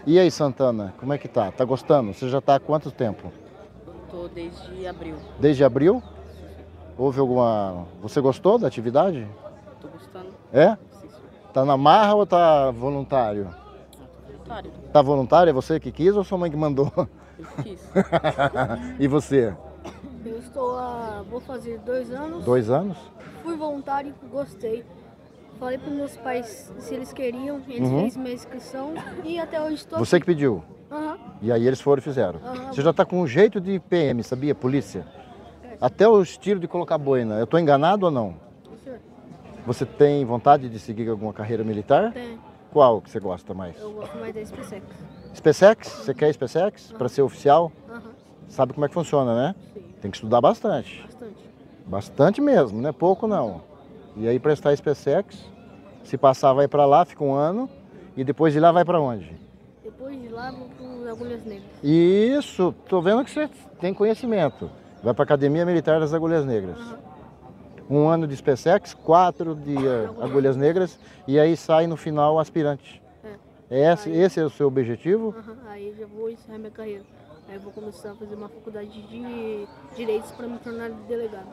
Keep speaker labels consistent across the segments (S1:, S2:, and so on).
S1: E aí, Santana, como é que tá? Tá gostando? Você já tá há quanto tempo?
S2: Tô desde abril.
S1: Desde abril? Houve alguma... Você gostou da atividade?
S2: Tô gostando.
S1: É?
S2: Sim, sim.
S1: Tá na marra ou tá voluntário?
S2: Tô voluntário.
S1: Tá voluntário? É você que quis ou sua mãe que mandou?
S2: Eu quis.
S1: E você?
S3: Eu estou vou fazer 2 anos.
S1: 2 anos?
S3: Fui voluntário, gostei. Falei para meus pais se eles queriam, eles
S1: Uhum.
S3: fez minha inscrição e até hoje estou
S1: Você que pediu?
S3: Aham.
S1: E aí eles foram e fizeram.
S3: Aham.
S1: Você já tá com um jeito de PM, sabia? Polícia. Até o estilo de colocar boina. Eu tô enganado ou não?
S3: Senhor,
S1: Você tem vontade de seguir alguma carreira militar?
S3: tem.
S1: Qual que você gosta mais?
S3: Eu gosto mais da SpaceX.
S1: SpaceX? Você quer SpaceX para ser oficial?
S3: Aham.
S1: Sabe como é que funciona, né?
S3: Sim,
S1: Tem que estudar bastante.
S3: bastante.
S1: Bastante mesmo, não é pouco não. E aí prestar SpaceX, se passar vai para lá, fica um ano, e depois de lá vai para onde?
S3: Depois de lá, vou para Agulhas Negras.
S1: Isso, tô vendo que você tem conhecimento. Vai para a Academia Militar das Agulhas Negras.
S3: Aham.
S1: Um ano de SpaceX, 4 de Agulhas Negras, e aí sai no final aspirante. Esse é o seu objetivo?
S3: Aham. Aí já vou encerrar minha carreira. Aí eu vou começar a fazer uma faculdade de Direitos para me tornar delegado.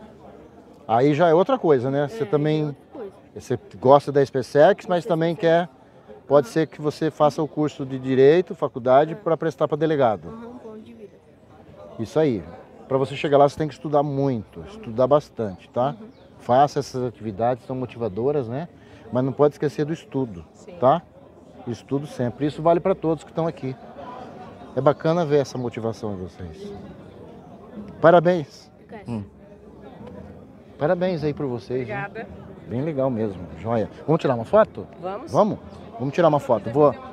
S1: Aí já é outra coisa, né? Você
S3: É
S1: também,
S3: outra coisa.
S1: você gosta da SpaceX, mas
S3: da
S1: também
S3: SpaceX.
S1: quer, pode ser que você faça o curso de Direito, faculdade,
S3: É.
S1: para prestar para delegado.
S3: Aham, um plano de vida.
S1: Isso aí. Para você chegar lá, você tem que estudar muito, estudar bastante, tá? Faça essas atividades, são motivadoras, né? Mas não pode esquecer do estudo,
S2: Sim.
S1: tá? Estudo sempre. Isso vale para todos que estão aqui. É bacana ver essa motivação em vocês. Parabéns.
S3: Fica
S1: Parabéns aí por vocês. Viu?
S2: Obrigada.
S1: Bem legal mesmo, joia. Vamos tirar uma foto?
S2: Vamos?
S1: Vamos? Vamos tirar uma foto.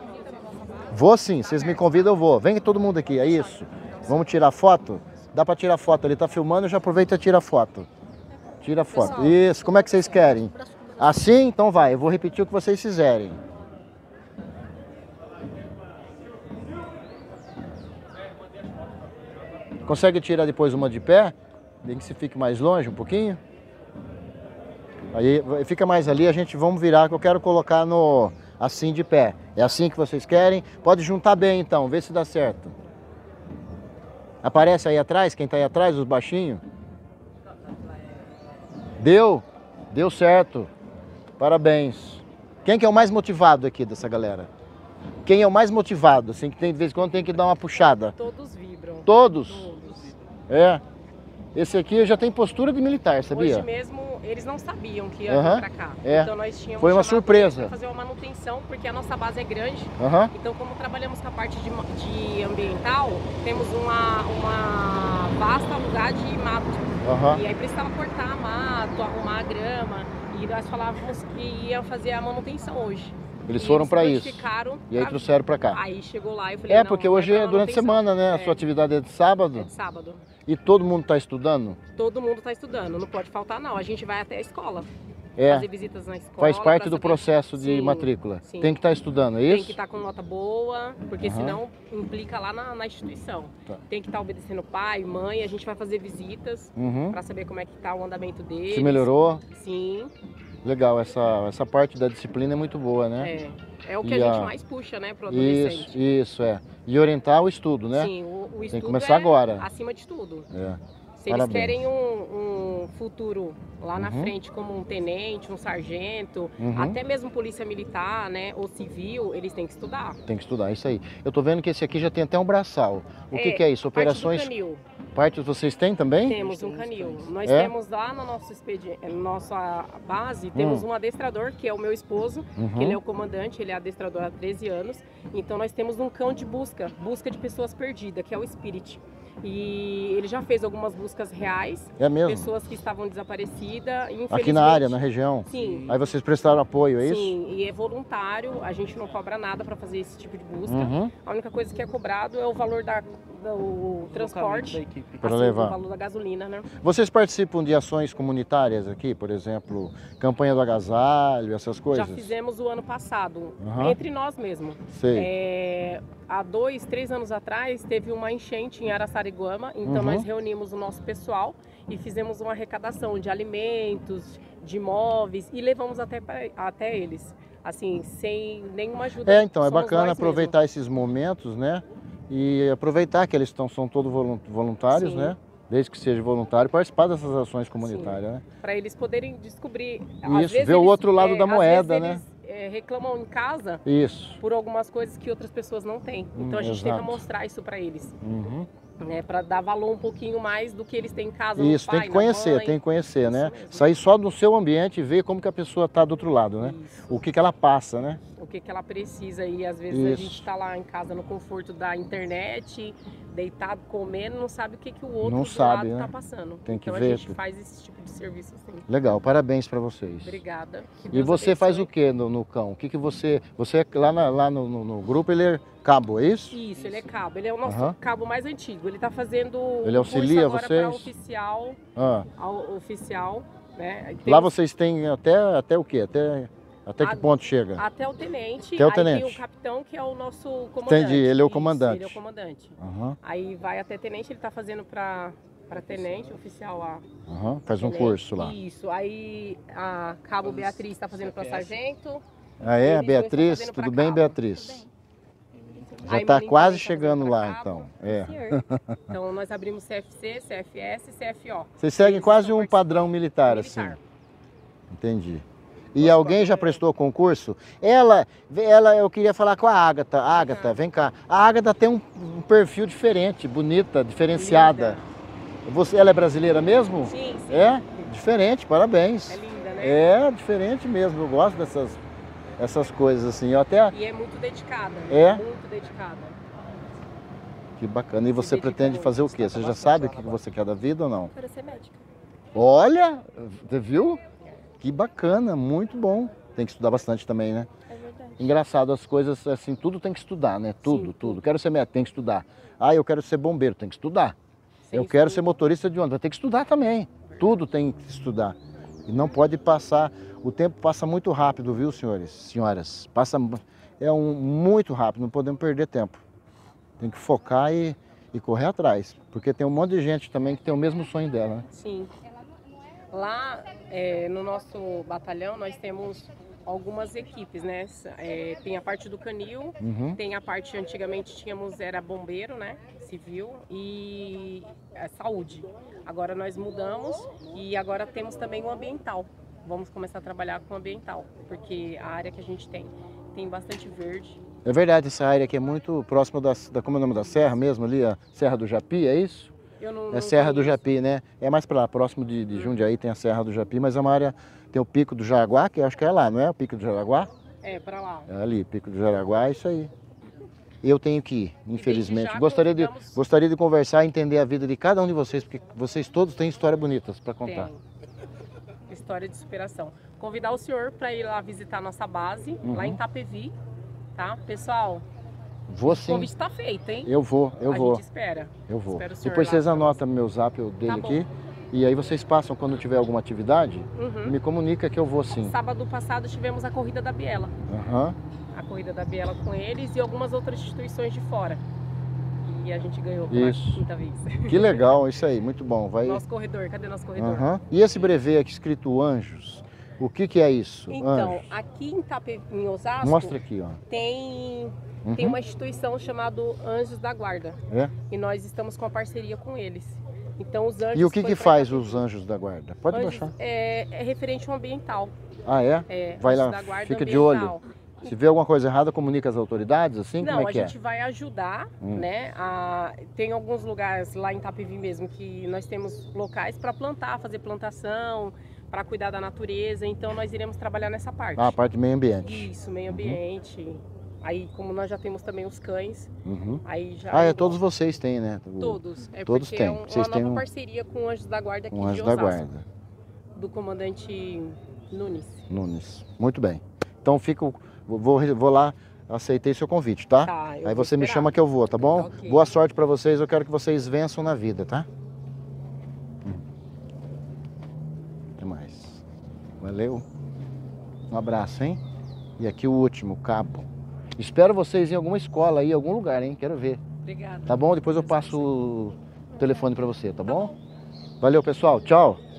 S1: Vou sim, vocês me convidam, eu vou. Vem todo mundo aqui, é isso. Vamos tirar foto? Dá para tirar foto, ele tá filmando, já aproveita e tira foto. Tira foto. Isso, como é que vocês querem? Assim? Então vai, eu vou repetir o que vocês fizerem. Consegue tirar depois uma de pé? Bem que se fique mais longe um pouquinho. Aí fica mais ali, vamos virar que eu quero colocar no assim de pé. É assim que vocês querem? Pode juntar bem então, vê se dá certo. Aparece aí atrás, quem tá aí atrás, os baixinhos? Deu? Deu certo. Parabéns. Quem que é o mais motivado aqui dessa galera? Quem é o mais motivado? Assim, que tem, de vez em quando tem que dar uma puxada.
S2: Todos vibram.
S1: Todos?
S2: Todos.
S1: É. Esse aqui já tem postura de militar, sabia?
S2: Hoje mesmo eles não sabiam que ia
S1: Aham,
S2: vir pra cá.
S1: é.
S2: Então nós tínhamos
S1: Foi uma
S2: chamado
S1: surpresa.
S2: eles pra fazer uma manutenção, porque a nossa base é grande.
S1: Aham.
S2: Então, como trabalhamos com a parte de ambiental, temos uma vasta lugar de mato.
S1: Aham.
S2: E aí precisava cortar mato, arrumar a grama. E nós falávamos que ia fazer a manutenção hoje.
S1: Eles
S2: E
S1: foram para isso.
S2: notificaram
S1: E aí
S2: pra-
S1: trouxeram para cá.
S2: Aí chegou lá e eu falei,
S1: É,
S2: não,
S1: porque
S2: vai
S1: hoje
S2: pra
S1: é durante a
S2: manutenção.
S1: semana, né? A sua atividade é de sábado.
S2: É de sábado.
S1: E todo mundo está estudando?
S2: Todo mundo está estudando, não pode faltar não. A gente vai até a escola,
S1: É.
S2: fazer visitas na escola.
S1: Faz parte
S2: pra
S1: do
S2: saber-
S1: processo de
S2: Sim,
S1: matrícula.
S2: sim.
S1: Tem que estar estudando, é
S2: Tem
S1: isso?
S2: que estar com nota boa, porque
S1: Aham.
S2: senão implica lá na instituição.
S1: Tá.
S2: Tem que estar obedecendo pai, mãe, a gente vai fazer visitas
S1: Uhum.
S2: para saber como é que tá o andamento deles.
S1: Se melhorou?
S2: Sim,
S1: Legal, essa parte da disciplina é muito boa, né?
S2: é o que
S1: E
S2: a gente
S1: a-
S2: mais puxa, né, pro
S1: Isso,
S2: adolescente.
S1: isso, é. E orientar o estudo, né?
S2: Sim, o estudo
S1: começar
S2: é
S1: agora.
S2: acima de tudo.
S1: É.
S2: Se eles
S1: Parabéns.
S2: querem um futuro lá na
S1: Uhum.
S2: frente como um tenente, um sargento,
S1: Uhum.
S2: até mesmo polícia militar, né, ou civil, eles têm que estudar.
S1: Tem que estudar, isso aí. Eu tô vendo que esse aqui já tem até um braçal. O que é isso? Operações.
S2: Parte do canil.
S1: Parte vocês têm também?
S2: Temos um canil. Nós
S1: É?
S2: temos lá no nosso nossa base, temos um adestrador, que é o meu esposo,
S1: Uhum.
S2: que ele é o comandante, ele é adestrador há 13 anos. Então nós temos um cão de busca de pessoas perdidas, que é o Spirit. E ele já fez algumas buscas reais,
S1: É mesmo?
S2: pessoas que estavam desaparecidas. E,
S1: Aqui na área,
S2: infelizmente-
S1: na região?
S2: Sim.
S1: Aí vocês prestaram apoio, é isso?
S2: Sim, e é voluntário, a gente não cobra nada para fazer esse tipo de busca.
S1: Uhum.
S2: A única coisa que é cobrado é o valor do transporte,
S1: Pra
S2: assim,
S1: levar.
S2: o valor da gasolina, né?
S1: Vocês participam de ações comunitárias aqui, por exemplo, campanha do agasalho, essas coisas?
S2: Já fizemos o ano passado,
S1: Aham.
S2: entre nós mesmos.
S1: Sei.
S2: Há 2, 3 anos atrás, teve uma enchente em Araçariguama, então
S1: Uhum.
S2: nós reunimos o nosso pessoal e fizemos uma arrecadação de alimentos, de móveis e levamos até eles. assim, sem nenhuma ajuda.
S1: Então, é
S2: somos
S1: bacana
S2: nós
S1: aproveitar esses momentos, né? E aproveitar que eles são todos voluntários,
S2: Sim.
S1: né? Desde que seja voluntário, participar dessas ações comunitárias, né?
S2: Para eles poderem descobrir.
S1: Isso, ver o outro lado da moeda, né?
S2: Reclamam em casa
S1: Isso.
S2: por algumas coisas que outras pessoas não têm. Então a gente tenta
S1: exato.
S2: mostrar isso para eles,
S1: Uhum.
S2: né? Para dar valor um pouquinho mais do que eles têm em casa.
S1: Isso,
S2: no pai,
S1: tem que conhecer,
S2: na mãe.
S1: tem que conhecer, né?
S2: Isso mesmo.
S1: Sair só do seu ambiente e ver como que a pessoa está do outro lado, né?
S2: Isso.
S1: O que ela passa, né?
S2: O que ela precisa, e às vezes a
S1: Isso.
S2: gente está lá em casa no conforto da internet, deitado, comendo, não sabe o que o outro
S1: Não
S2: do
S1: sabe,
S2: lado
S1: né?
S2: está passando.
S1: Tem que
S2: então
S1: ver
S2: a gente
S1: tudo.
S2: faz esse tipo de serviço assim.
S1: Legal, parabéns para vocês.
S2: Obrigada. Que
S1: E
S2: Deus
S1: você faz o
S2: abençoe.
S1: que no cão? O que você é lá no grupo, ele é cabo, é isso?
S2: Isso, ele é cabo. Ele é o nosso
S1: Aham.
S2: cabo mais antigo. Ele está fazendo
S1: Ele auxilia
S2: curso agora para
S1: vocês?
S2: oficial,
S1: Ah.
S2: oficial, né? Aí
S1: Lá
S2: temos
S1: vocês têm até o quê? Até que ponto chega?
S2: até o tenente.
S1: Até o
S2: Aí
S1: tenente.
S2: tem o capitão, que é o nosso comandante.
S1: Entendi, ele é o
S2: Isso,
S1: comandante.
S2: ele é o comandante.
S1: Aham,
S2: Aí vai até tenente, ele está fazendo para tenente, oficial a
S1: aham. Faz um
S2: tenente.
S1: curso lá.
S2: Isso. Aí a cabo Beatriz está fazendo para sargento.
S1: Ah, é?
S2: Eles dois
S1: Beatriz?
S2: estão fazendo pra
S1: Tudo bem,
S2: cabo.
S1: Beatriz? Já
S2: Aí
S1: está
S2: Maninho
S1: quase
S2: também tá
S1: chegando
S2: fazendo
S1: lá,
S2: pra
S1: então.
S2: cabo.
S1: É.
S2: Senhor. Então nós abrimos CFC, CFS e CFO.
S1: Vocês seguem
S2: Eles
S1: quase
S2: estão
S1: um
S2: participando.
S1: padrão militar,
S2: Militar.
S1: assim. Entendi. E alguém já prestou concurso? Ela, eu queria falar com a Ágata. Ágata, vem cá. A Ágata tem um perfil diferente, bonita, diferenciada. Ela é brasileira mesmo?
S2: Sim, sim.
S1: É? Diferente, parabéns.
S2: É linda, né?
S1: É, diferente mesmo. Eu gosto dessas coisas assim. Eu até.
S2: E é muito dedicada.
S1: É?
S2: Muito dedicada.
S1: Que bacana. E você
S2: dedica
S1: pretende
S2: muito,
S1: fazer o quê? Você já sabe o que você quer da vida ou não?
S3: Quero ser médica.
S1: Olha, você viu? Que bacana, muito bom. Tem que estudar bastante também, né?
S3: É verdade.
S1: Engraçado, as coisas assim, tudo tem que estudar, né? Tudo,
S2: Sim.
S1: tudo. Quero ser médico, tem que estudar. Ah, eu quero ser bombeiro, tem que estudar.
S2: Sem
S1: Eu quero ser
S2: estudo.
S1: motorista de ônibus, tem que estudar também. Tudo tem que estudar. E não pode passar, o tempo passa muito rápido, viu, senhores, senhoras? Muito rápido, não podemos perder tempo. Tem que focar e correr atrás, porque tem um monte de gente também que tem o mesmo sonho dela, né?
S2: Sim. Lá no nosso batalhão nós temos algumas equipes, né? Tem a parte do canil,
S1: Uhum.
S2: tem a parte, antigamente era bombeiro, né? Civil e saúde. Agora nós mudamos e agora temos também o ambiental. Vamos começar a trabalhar com o ambiental, porque a área que a gente tem bastante verde.
S1: É verdade, essa área aqui é muito próxima como é o nome da serra mesmo ali, a Serra do Japi, é isso?
S2: Eu não,
S1: É
S2: não
S1: Serra do
S2: conheço.
S1: Japi, né? É mais para lá, próximo de Jundiaí tem a Serra do Japi, mas é uma área, tem o Pico do Jaraguá, que eu acho que é lá, não é? O Pico do Jaraguá?
S2: É, para lá.
S1: É ali, Pico do Jaraguá, é isso aí. Eu tenho que ir, infelizmente.
S2: já
S1: Gostaria de conversar e entender a vida de cada um de vocês, porque vocês todos têm histórias bonitas para contar.
S2: Tem. História de superação. Convidar o senhor para ir lá visitar a nossa base, lá em Itapevi, tá? Pessoal,
S1: Vou
S2: o
S1: sim,
S2: convite está feito, hein?
S1: eu vou.
S2: A gente espera.
S1: Eu vou.
S2: Espero o senhor
S1: Depois
S2: lá
S1: vocês
S2: pra
S1: anotam meu zap dele
S2: Tá bom.
S1: aqui. E aí vocês passam quando tiver alguma atividade,
S2: Uhum.
S1: me comunica que eu vou sim.
S2: Sábado passado tivemos a corrida da Biela.
S1: Aham.
S2: A corrida da Biela com eles e algumas outras instituições de fora. E a gente ganhou pela
S1: Isso.
S2: quinta vez.
S1: Que legal, isso aí, muito bom. Vai.
S2: Nosso corredor, cadê nosso corredor?
S1: Aham. E esse brevê aqui escrito Anjos, o que é isso?
S2: Então,
S1: Anjos.
S2: aqui em Osasco
S1: Mostra aqui, ó.
S2: tem
S1: Uhum.
S2: uma instituição chamada Anjos da Guarda.
S1: É?
S2: E nós estamos com a parceria com eles. Então os anjos.
S1: E o que
S2: foi
S1: que
S2: pra
S1: faz
S2: Itapevi.
S1: os Anjos da Guarda? Pode
S2: Anjos
S1: baixar.
S2: é referente ao ambiental.
S1: Ah, é? Vai
S2: Anjos
S1: lá,
S2: da Guarda
S1: fica de
S2: ambiental.
S1: olho. Se vê alguma coisa errada, comunica às autoridades, assim?
S2: Não,
S1: Como é
S2: a
S1: que
S2: gente vai ajudar,
S1: Hum.
S2: né? Tem alguns lugares lá em Itapevi mesmo que nós temos locais para plantar, fazer plantação, para cuidar da natureza. Então nós iremos trabalhar nessa parte.
S1: Ah, a parte do meio ambiente.
S2: Isso, meio ambiente. Aí, como nós já temos também os cães,
S1: Uhum.
S2: aí já.
S1: Ah, todos vocês têm, né?
S2: Todos. É
S1: Todos
S2: porque
S1: têm.
S2: é
S1: Vocês
S2: uma
S1: têm
S2: nova
S1: um-
S2: parceria com o Anjos da Guarda aqui
S1: Um
S2: de
S1: Anjo da
S2: Osasco,
S1: Guarda,
S2: do comandante Nunes.
S1: Nunes. Muito bem. Então vou lá, aceitei seu convite, tá?
S2: Tá, eu
S1: Aí
S2: vou
S1: você me
S2: esperar.
S1: chama que eu vou, tá bom?
S2: Ok.
S1: Boa sorte pra vocês, eu quero que vocês vençam na vida, tá? Até mais. Valeu. Um abraço, hein? E aqui o último, Cabo. Espero vocês em alguma escola aí, em algum lugar, hein? Quero ver.
S2: Obrigada.
S1: Tá bom? Depois eu passo o telefone pra você, tá bom? Valeu, pessoal. Tchau.